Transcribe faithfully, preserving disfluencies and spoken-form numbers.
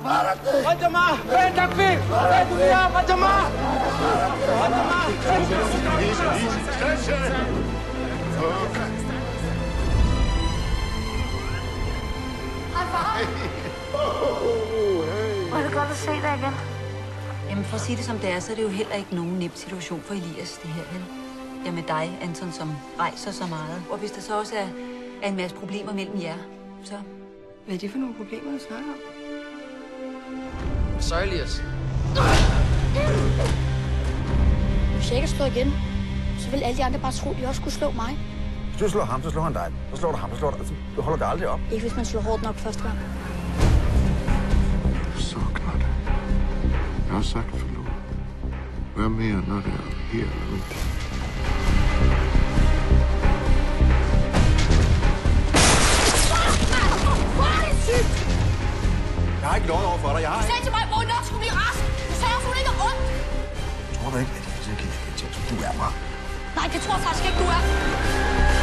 Rajama! Hey, Takfi! Hey, Dunia! Rajama! Rajama! Easy, easy. Station! Okay. Hej, far. Hvor er det godt at se dig igen. Jamen, for at sige det som det er, så er det jo heller ikke nogen nem situation for Elias, det her, vel? Ja, med dig, Anton, som rejser så meget. Og hvis der så også er, er en masse problemer mellem jer, så... Hvad er det for nogle problemer, du snakker om? Så, Elias. Hvis jeg ikke slår igen, så vil alle de andre bare tro, at de også skulle slå mig. Hvis du slår ham, så slår han dig. Så slår du ham, så slår du... Altså, du holder dig aldrig op. Ikke hvis man slår hårdt nok første gang. Så klart. Jeg har sagt forlod. Hvad mere, når det er her eller ude? Jeg har ikke lovet over for dig. Jeg har Du sagde til mig, at Morten nok skulle blive rask. Du sagde også, hun ikke er ondt. Tror du ikke, at jeg kan kende dig, som du er, mig? Nej, det tror jeg faktisk ikke, du er.